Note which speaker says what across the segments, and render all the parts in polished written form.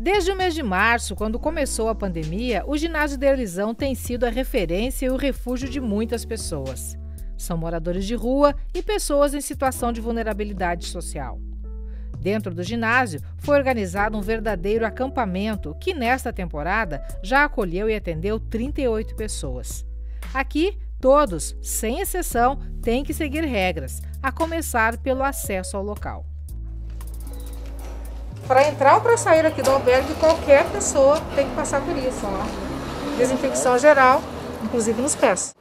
Speaker 1: Desde o mês de março, quando começou a pandemia, o ginásio da Elisão tem sido a referência e o refúgio de muitas pessoas. São moradores de rua e pessoas em situação de vulnerabilidade social. Dentro do ginásio, foi organizado um verdadeiro acampamento que, nesta temporada, já acolheu e atendeu 38 pessoas. Aqui, todos, sem exceção, têm que seguir regras, a começar pelo acesso ao local. Para entrar ou para sair aqui do albergue, qualquer pessoa tem que passar por isso. Ó. Desinfecção geral, inclusive nos pés.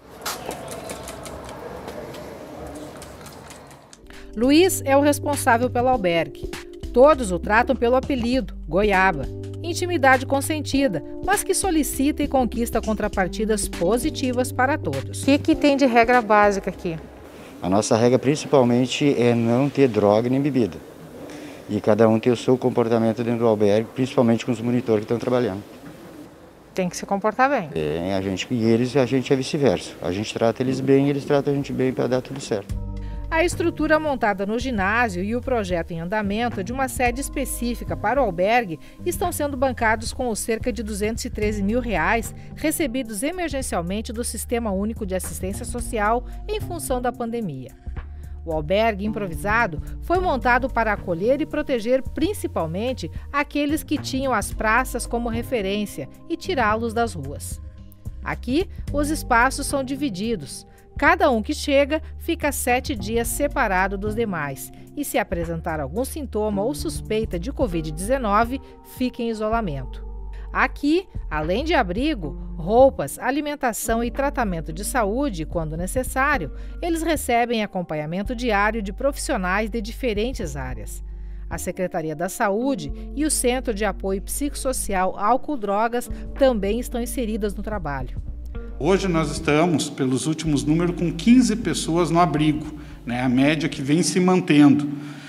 Speaker 1: Luiz é o responsável pelo albergue. Todos o tratam pelo apelido, Goiaba. Intimidade consentida, mas que solicita e conquista contrapartidas positivas para todos. O que tem de regra básica aqui?
Speaker 2: A nossa regra principalmente é não ter droga nem bebida. E cada um ter o seu comportamento dentro do albergue, principalmente com os monitores que estão trabalhando.
Speaker 1: Tem que se comportar bem.
Speaker 2: A gente é vice-versa. A gente trata eles bem, eles tratam a gente bem para dar tudo certo.
Speaker 1: A estrutura montada no ginásio e o projeto em andamento de uma sede específica para o albergue estão sendo bancados com os cerca de R$213 mil recebidos emergencialmente do Sistema Único de Assistência Social em função da pandemia. O albergue improvisado foi montado para acolher e proteger principalmente aqueles que tinham as praças como referência e tirá-los das ruas. Aqui, os espaços são divididos. Cada um que chega fica 7 dias separado dos demais e, se apresentar algum sintoma ou suspeita de Covid-19, fica em isolamento. Aqui, além de abrigo, roupas, alimentação e tratamento de saúde, quando necessário, eles recebem acompanhamento diário de profissionais de diferentes áreas. A Secretaria da Saúde e o Centro de Apoio Psicossocial Álcool-Drogas também estão inseridas no trabalho.
Speaker 3: Hoje nós estamos, pelos últimos números, com 15 pessoas no abrigo, né? A média que vem se mantendo.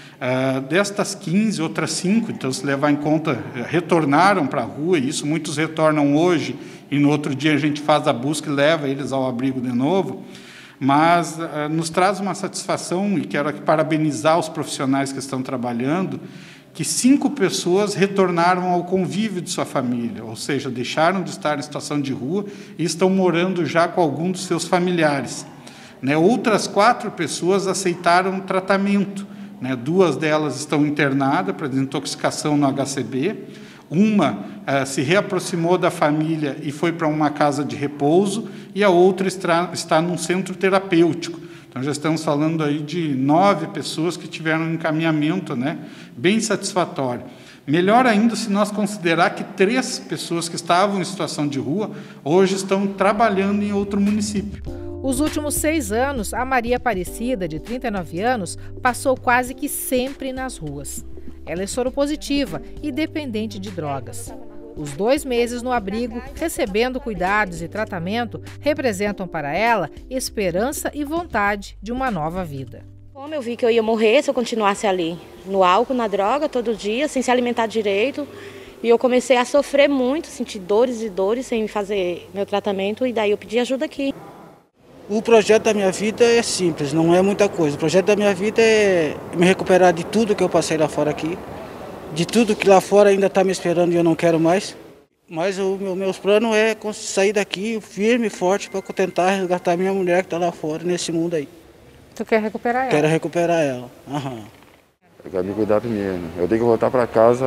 Speaker 3: Destas 15, outras 5, então se levar em conta, retornaram para a rua, e isso muitos retornam hoje, e no outro dia a gente faz a busca e leva eles ao abrigo de novo, mas nos traz uma satisfação, e quero aqui parabenizar os profissionais que estão trabalhando, que 5 pessoas retornaram ao convívio de sua família, ou seja, deixaram de estar em situação de rua e estão morando já com algum dos seus familiares. Outras 4 pessoas aceitaram tratamento. 2 delas estão internadas para desintoxicação no HCB, uma se reaproximou da família e foi para uma casa de repouso, e a outra está num centro terapêutico. Então, já estamos falando aí de 9 pessoas que tiveram um encaminhamento, bem satisfatório. Melhor ainda se nós considerar que 3 pessoas que estavam em situação de rua hoje estão trabalhando em outro município.
Speaker 1: Os últimos 6 anos, a Maria Aparecida, de 39 anos, passou quase que sempre nas ruas. Ela é soropositiva e dependente de drogas. Os 2 meses no abrigo, recebendo cuidados e tratamento, representam para ela esperança e vontade de uma nova vida.
Speaker 4: Como eu vi que eu ia morrer se eu continuasse ali, no álcool, na droga, todo dia, sem se alimentar direito, e eu comecei a sofrer muito, sentir dores e dores sem fazer meu tratamento, e daí eu pedi ajuda aqui.
Speaker 5: O projeto da minha vida é simples, não é muita coisa. O projeto da minha vida é me recuperar de tudo que eu passei lá fora aqui, de tudo que lá fora ainda está me esperando e eu não quero mais. Mas o meus planos é sair daqui firme e forte para tentar resgatar minha mulher que está lá fora, nesse mundo aí.
Speaker 1: Tu quer recuperar ela?
Speaker 5: Quero recuperar ela.
Speaker 6: Eu quero me cuidar primeiro. Eu tenho que voltar para casa.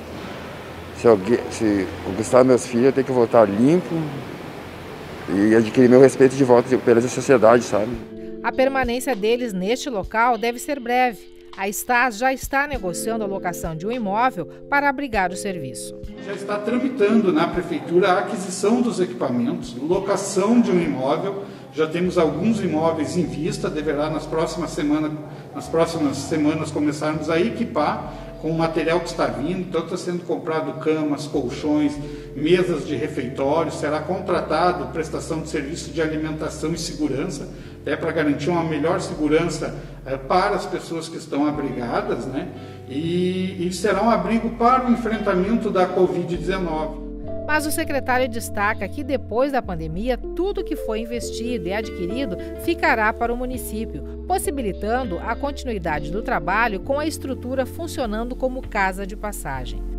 Speaker 6: Se conquistar meus filhos, eu tenho que voltar limpo e adquirir meu respeito de volta pela sociedade, sabe?
Speaker 1: A permanência deles neste local deve ser breve. A Stas já está negociando a locação de um imóvel para abrigar o serviço.
Speaker 3: Já está tramitando na Prefeitura a aquisição dos equipamentos, locação de um imóvel. Já temos alguns imóveis em vista, deverá nas próximas semanas começarmos a equipar com o material que está vindo. Então está sendo comprado camas, colchões, mesas de refeitório, será contratado prestação de serviço de alimentação e segurança, até para garantir uma melhor segurança para as pessoas que estão abrigadas, e será um abrigo para o enfrentamento da Covid-19.
Speaker 1: Mas o secretário destaca que depois da pandemia, tudo que foi investido e adquirido ficará para o município, possibilitando a continuidade do trabalho com a estrutura funcionando como casa de passagem.